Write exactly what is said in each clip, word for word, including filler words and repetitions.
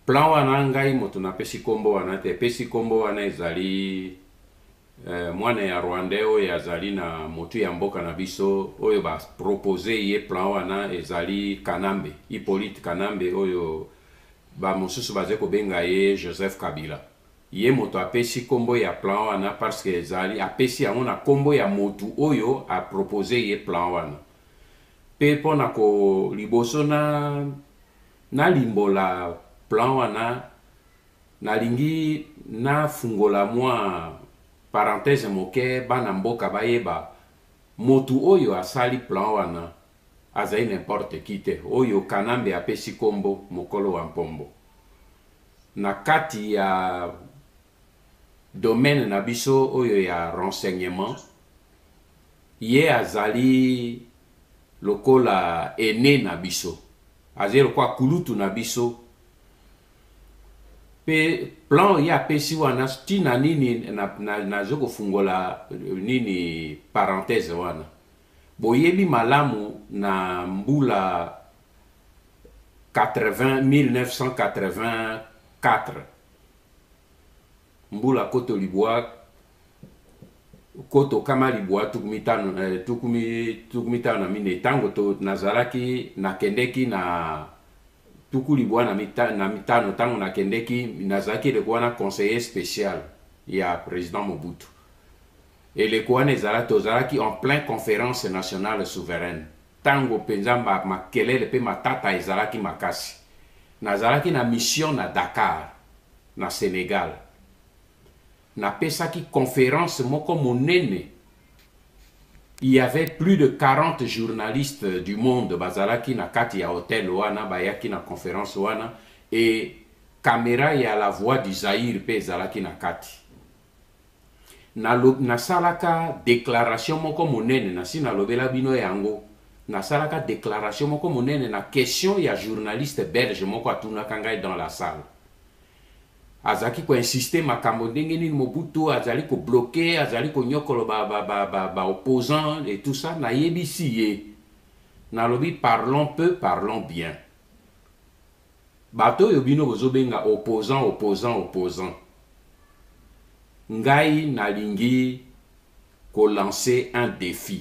plan wana ngai moto na pesi kombo wana te pesi kombo wana ezali eh, mwana ya Rwanda oyo azali na motu ya mboka na biso oyo ba proposer ye plan wana ezali Kanambe Hippolyte Kanambe oyo ba mosusu baze ko benga ye Joseph Kabila. Ye moto apesi kombo ya plan wana parce que ezali apesi yango na kombo ya motu oyo a proposer ye plan wana. Pe pona ko liboso na na limbola plan wana nalingi na fungola mwa parenthèse moke bana mboka bayeba motu oyo asali plan wana azali n'importe qui te oyo Kanambe apesi kombo mokolo wa mpombo na kati ya domaine na biso oyo ya renseignement ye azali lokola ene na biso azali lokola kulutu na biso pe plan ya pesi wana tina nini na, na, na zoko fungola nini parenthèse wana boyebi malamu na mbula mille neuf cent quatre-vingt-quatre mbula koto libwa koto kama libwa tukumitano eh, tukumi tukumitano na mine tango to nazalaki nakendeki na tuku libwa na mitano na mitano tango nakendeki nazalaki lekuwa na conseiller spécial ya président Mobutu et lekuwa nezala tozalaki en plein conférence nationale souveraine tango penza ma makelele pe matata ezalaki makasi nazalaki na mission na Dakar na Sénégal na pesaki conférence moko monene. Il y avait plus de quarante journalistes du monde bazalaki na kati ya hotel wana bayaki na conférence wana et caméra ya la voix du Zaïre pe zalaki na kati na lo, na salaka déclaration moko monene na sina lobela bino yango na salaka déclaration moko monene na question ya journaliste belge moko atunaka ngai dans la salle azaki ko insister makambo ndenge nini Mobutu azali ko bloquer azali ko nyokolo ba ba ba ba, ba opposant et tout ça na yebisi ye na lobi parlons peu parlons bien bato yo bino bozobenga opposant opposant opposant ngai nalingi ko lancer un défi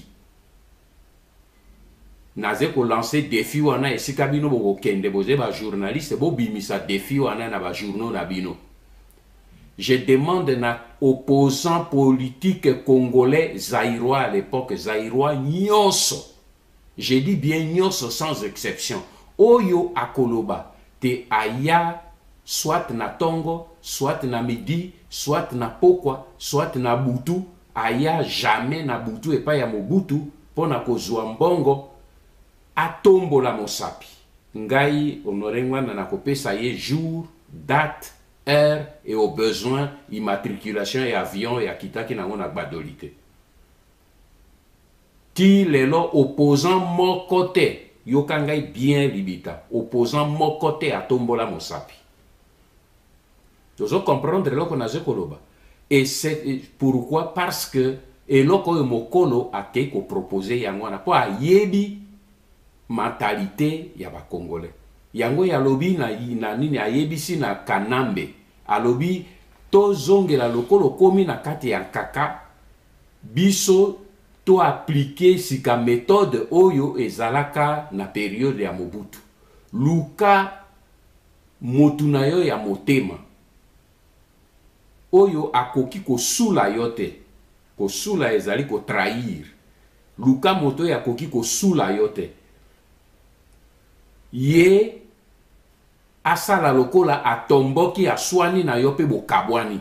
naze ko lancer défi wana esika bino boko kende boze ba journaliste bo bimisa défi wana na ba journaux na bino. Je demande na opposant politique congolais zaïrois à l'époque zaïrois nyonso. Je dis bien nyonso sans exception. Oyo akoloba te aya soit na Tongo, soit na Midi, soit na Pokwa, soit na Butu, aya jamais na Butu et pas ya Mobutu pona kozwa mbongo atombola mosapi. Ngai honorengwa na nakopesa ye jour, date, heure et au besoin immatriculation et avion et akitaki nango na badolite. Ti lelo opposant mokote yokangai bien libita opposant mokote atombola mosapi. Tozo comprendre loko na zekoloba. Et c'est pourquoi parce que eloko mokolo ake ko proposer yango na po ayebi mentalité ya ba Congolais. Yango ya lobi na na nini ayebisi na Kanambe alobi to zongela lokolo komi na kati ya kaka biso to appliquer sika méthode oyo ezalaka na période ya Mobutu luka motu na yo ya motema oyo akoki kosula yote kosula ezali ko trahir luka moto ya akoki kosula yote ye asala lokola atomboki aswani na yope bokabwani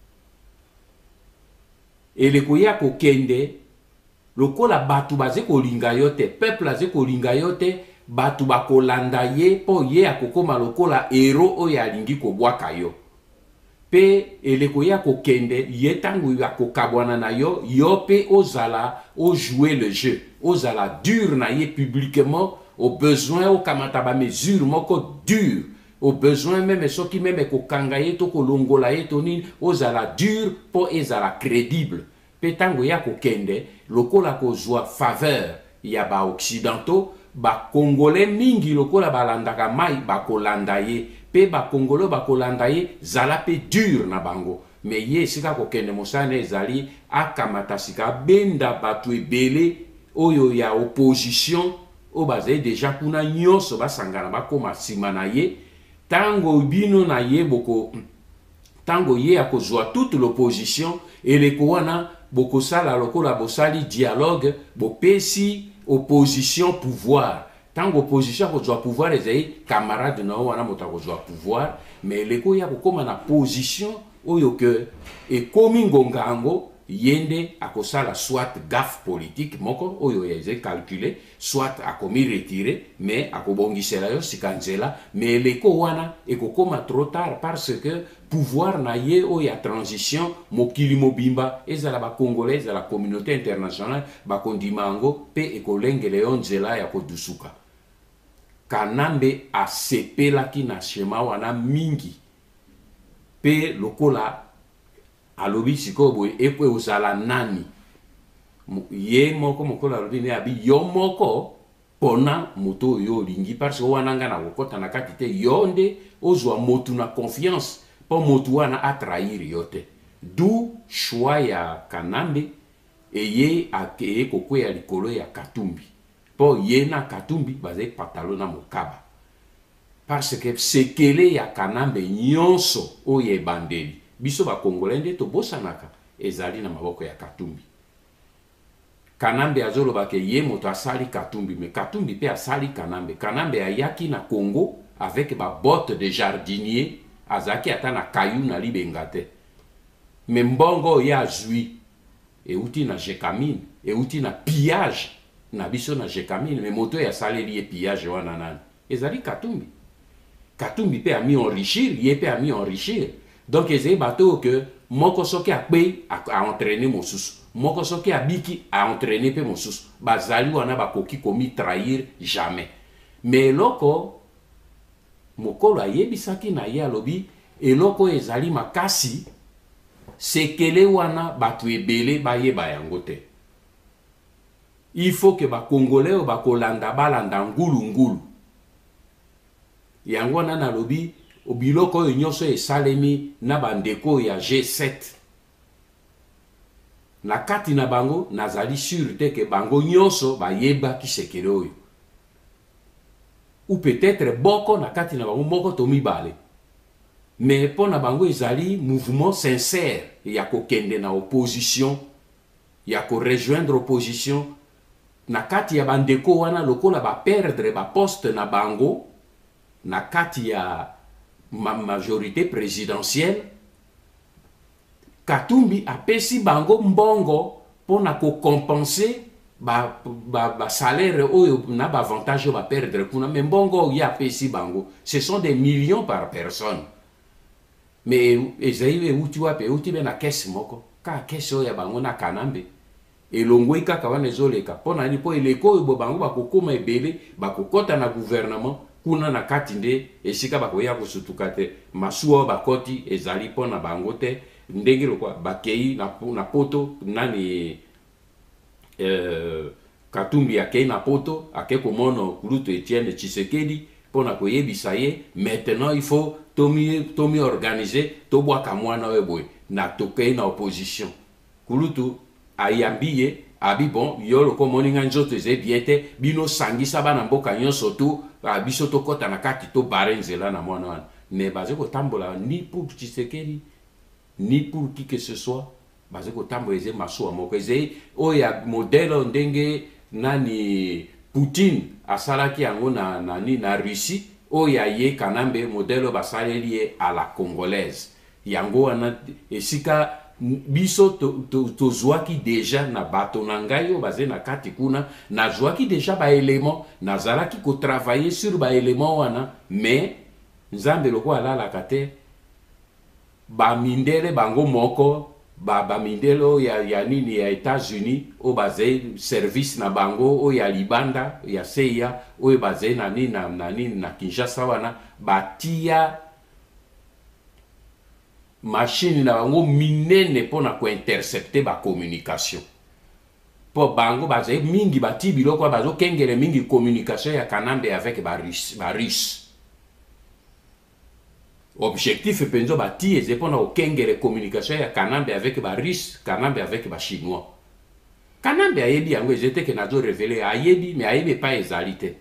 eleko ya kokende lokola batu baze kolinga yote peuple aze kolinga yote batu bakolanda ye po ye akokoma lokola hero oyo alingi kobwaka yo pe eleko ya kokende ye tangu ya kokabwana na yo yo pe ozala o jouer le jeu ozala dur na ye publiquement au besoin au kamata ba mesure moko dur au besoin même ceux qui même ko kangaye to ko longola ye to ni ozala dur po ezala crédible pe tango ya ko kende lokola ko zwa faveur ya ba occidentaux ba congolais mingi lokola balandaka mai ba kolanda ye pe ba Congolais ba kolanda ye zala pe dur na bango mais ye sika ko kende mosane ezali akamata sika benda batu ebele oyo ya opposition o bazali déjà kuna nyonso basangana bakoma nsima na ye tango bino na ye boko tango ye akozwa toute l'opposition eleko wana bokosala lokola bosali dialogue bopesi opposition pouvoir tango opposition akozwa pouvoir ezali camarade na wana moto akozwa pouvoir mais eleko ya kokoma na position oyo ke ekomi ngonga yango yende akosala soit gaffe politique moko oyo yeze calculer soit akomi retirer mais akobongisela yo sikanzela mais eleko wana ekokoma trop tard parce que pouvoir na ye oyo ya transition mokili mobimba ezala ba Congolais ezala communauté internationale bakondima yango pe ekolengele yo nzela ya kodusuka. Kanambe asepelaki na shema wana mingi pe lokola alobi sikoyo boye ekwe ozala nani ye moko mokola alobi ne abi yo moko pona moto oyo olingi parce que wana nga na kokota na kati te yo nde ozwa motu na confiance po motu wana atrahir yo te du choix ya Kanambe eye akeye kokwea likolo ya Katumbi po ye na Katumbi bazali patalo na mokaba parce que sekele ya Kanambe nyonso oyo ebandeli biso ba Congolais nde tobosanaka ezali na maboko ya Katumbi. Kanambe azoloba ke ye moto asali Katumbi mais Katumbi pe asali Kanambe. Kanambe ayaki na Congo avec ba botte de jardinier azaki ata na kayu na libenga te mais mbongo ya zui euti na Jekamine euti na pillage na biso na Jekamine mais moto ya saleli ye pillage wana nani ezali Katumbi. Katumbi pe a mi enrichir ye pe a mi enrichir donc ezali bato que moko soki akpe a entraîner mosusu moko soki abiki a entraîner pe mosusu bazali wana bakoki komi trahir jamais mais eloko mokolo ayebisaki na ye alobi eloko ezali makasi sekele wana bato ebele bayeba yango te. Il faut que ba Congolais ba kolanda balanda ngulu ngulu yango wana na lobi obiloko oyo nyonso esalemi na bandeko ya G sept na kati na bango nazali sûr te ke bango nyonso bayebaki sekele oyo ou peut-être boko na kati na bango moko to mibale mais po na bango ezali mouvement sincère ya kokende na opposition ya ko rejoindre opposition na kati ya bandeko wana lokola ba perdre ba poste na bango na kati ya ma majorité présidentielle Katumbi apesi bango mbongo pona ko compenser ba ba, ba salaire oyo na ba avantage ba perdre kuna mais mbongo ya apesi bango ce sont des millions par personne mais ezaiwe uti wape uti be na caisse moko ka caisse oyo ya bango na Kanambe elongwe kaka wana ezoleka pona ni po eleko oyo bango bakokoma ebele bakokota na gouvernement kuna na kati nde esika bakoya kosutuka te masuwa bakoti ezali pona bango te ndenge lokwa bakei na, na poto nani euh, Katumbi akei na poto ake komono kulutu Etienne Tshisekedi pona koyebisa ye maintenant il faut tomi tomi organiser tobwaka mwana oyo boye na tokei na opposition kulutu ayambiye abi bon yo loko moninga nzoto eze bien te bino sangisa bana mboka nyonso tu biso tokota na kati to bare nzela na mwana wana mais baze kotambola ni pour Tshisekedi ni pour qui que ce soit baze kotambola eze masuwa moko eze oya modelo ndenge nani Poutine asalaki yango na nani na Russie oya ye Kanambe modelo basaleli ye à la congolaise yango wana esika biso to, to, to zwaki deja na bato na ngai yo baze na kati kuna na zwaki deja ba élément nazalaki ko travailler sur ba élément wana mais nzambe loko alala kate ba mindele bango moko ba ba mindelo ya ya nini ya États-Unis o baze service na bango o ya libanda ya C I A o baze na nini na nani na Kinshasa wana batia machine na bango minene pona ko intercepter ba communication po bango baze mingi bati biloko bazo kengele mingi communication ya Kanambe avec ba russe ba russe objectif penzo bati eze pona okengere communication ya Kanambe avec ba russe, Kanambe avec ba chinois. Kanambe ayebi yango ezete ke nazo révéler ayebi mais ayebi pas ezalité.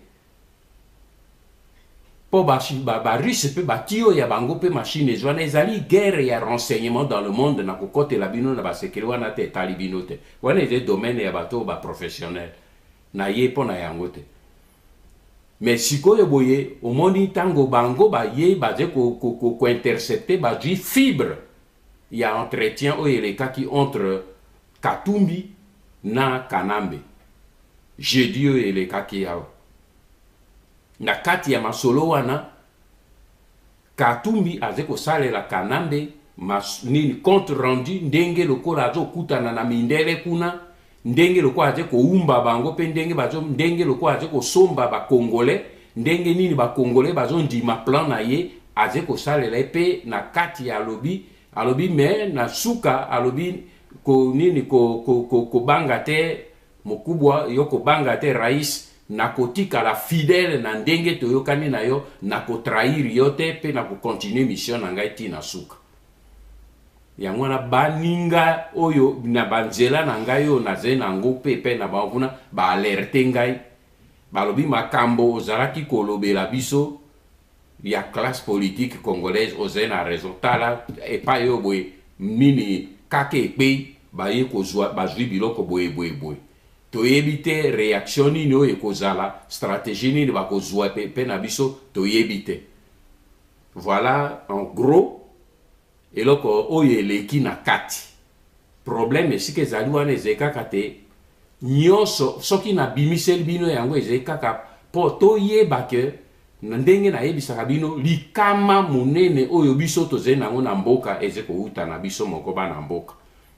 Po ba ba, ba russe pe ba tio ya bango pe machine ezwana ezali guerre ya renseignement dans le monde na kokote la bino na ba sekele wana te talibino te. Wana eze domaine ya bato ba professionnel. Na ye pona yango te. Mais si koyo boye omoni tango bango ba ye ba je ko ko ko, ko intercepter ba du fibre. Il y a entretien o ele kaki entre Katumbi na Kanambe. Jeudi o ele kaki ya na kati ya masolo wana Katumbi aze ko sale la Kanambe mas nini compte rendu ndenge lokola azo kutana na mindele kuna ndenge loko aje ko umba bango pe ndenge bazo ndenge loko aje ko somba ba congolais ndenge nini ba congolais bazo ndima plan na ye aje ko salela pe na kati ya lobi alobi me na suka alobi ko nini ko ko ko, ko banga te mokubwa yo ko banga te rais na kotika la fidèle na ndenge to yokani na yo na ko trahir yo te pe na ko continuer mission na ngai ti na suka yango na baninga oyo na banzela na ngai oyo naze nango pepe na bavuna ba alerte ngai balobi makambo ozalaki kolobela biso ya classe politique congolaise oze na raison tala epai oyo boye mini kake ekpei baye kozwa bazwi biloko boye boye boye toyebi te réaction nini oyo ekozala stratégie nini bakozwa pepe na biso toyebi te. Voilà en gros eloko oyo eleki na kati problème esika ezali wana ezali kaka te nyonso soki na bimiseli bino yango ezali kaka po toyeba ke na ndenge nayebisaka bino likama monene oyo biso tozali nango na mboka ezali kouta na biso moko bana mboka.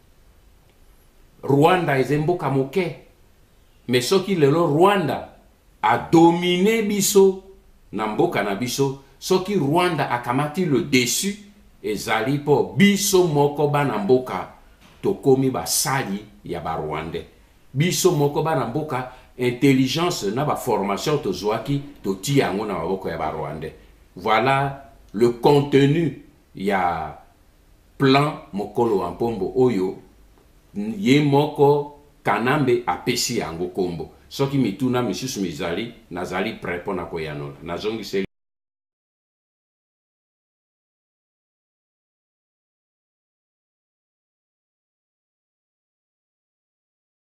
Rwanda ezali mboka moke mais soki lelo Rwanda a dominé biso na mboka na biso soki Rwanda akamati le dessus ezali po biso moko bana mboka tokomi basali ya ba Rwandais biso moko bana mboka intelligence na ba formation tozwaki toti yango na maboko ya ba Rwandais. Voilà le contenu ya plan mokolo wa mpombo oyo ye moko Kanambe apesi yango kombo soki mituna misusu mizali nazali prêt pona koyanola nazongi